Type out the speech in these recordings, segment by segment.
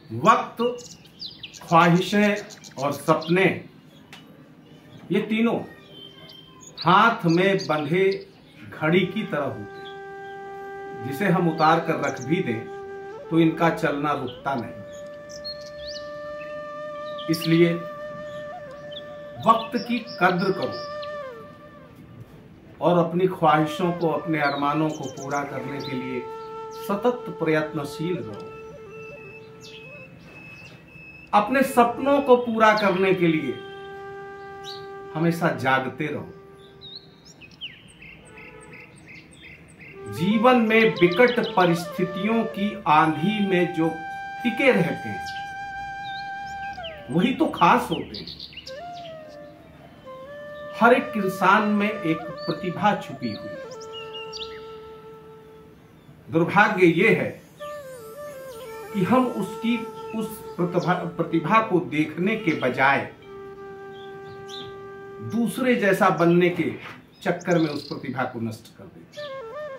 वक्त, ख्वाहिशें और सपने, ये तीनों हाथ में बंधे घड़ी की तरह होते हैं। जिसे हम उतार कर रख भी दें तो इनका चलना रुकता नहीं। इसलिए वक्त की कद्र करो और अपनी ख्वाहिशों को, अपने अरमानों को पूरा करने के लिए सतत प्रयत्नशील रहो। अपने सपनों को पूरा करने के लिए हमेशा जागते रहो। जीवन में विकट परिस्थितियों की आंधी में जो टिके रहते हैं वही तो खास होते हैं। हर एक इंसान में एक प्रतिभा छुपी हुई है। दुर्भाग्य ये है कि हम उसकी उस प्रतिभा को देखने के बजाय दूसरे जैसा बनने के चक्कर में उस प्रतिभा को नष्ट कर देते हैं।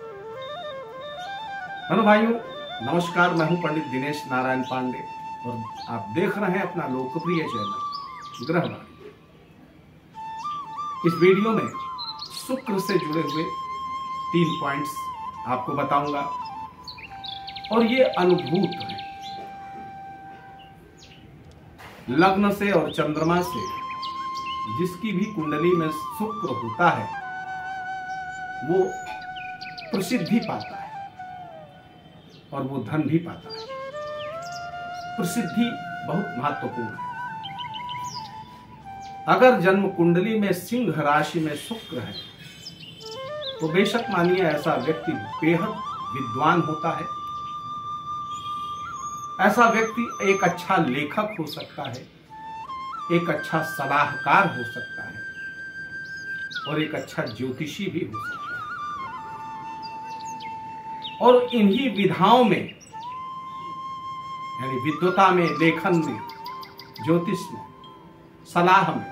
हेलो भाइयों, नमस्कार। मैं हूं पंडित दिनेश नारायण पांडे और आप देख रहे हैं अपना लोकप्रिय चैनल ग्रहवाणी। इस वीडियो में शुक्र से जुड़े हुए 3 पॉइंट्स आपको बताऊंगा और ये अनुभूत है। लग्न से और चंद्रमा से जिसकी भी कुंडली में शुक्र होता है वो प्रसिद्धि पाता है और वो धन भी पाता है। प्रसिद्धि बहुत महत्वपूर्ण है। अगर जन्म कुंडली में सिंह राशि में शुक्र है तो बेशक मानिए ऐसा व्यक्ति बेहद विद्वान होता है। ऐसा व्यक्ति एक अच्छा लेखक हो सकता है, एक अच्छा सलाहकार हो सकता है और एक अच्छा ज्योतिषी भी हो सकता है। और इन्हीं विधाओं में यानी विद्वता में, लेखन में, ज्योतिष में, सलाह में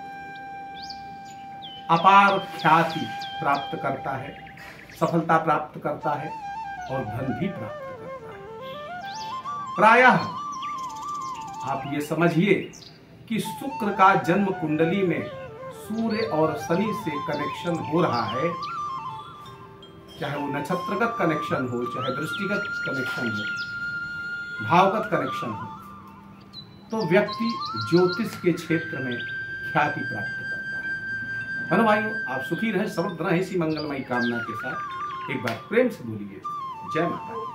अपार ख्याति प्राप्त करता है, सफलता प्राप्त करता है और धन भी प्राप्त करता है। प्रायः आप ये समझिए कि शुक्र का जन्म कुंडली में सूर्य और शनि से कनेक्शन हो रहा है, चाहे वो नक्षत्रगत कनेक्शन हो, चाहे दृष्टिगत कनेक्शन हो, भावगत कनेक्शन हो, तो व्यक्ति ज्योतिष के क्षेत्र में ख्याति प्राप्त करता है। हेलो भाइयों, आप सुखी रहें, समृद्ध रहें, इसी मंगलमयी कामना के साथ एक बार प्रेम से बोलिए जय माता दी।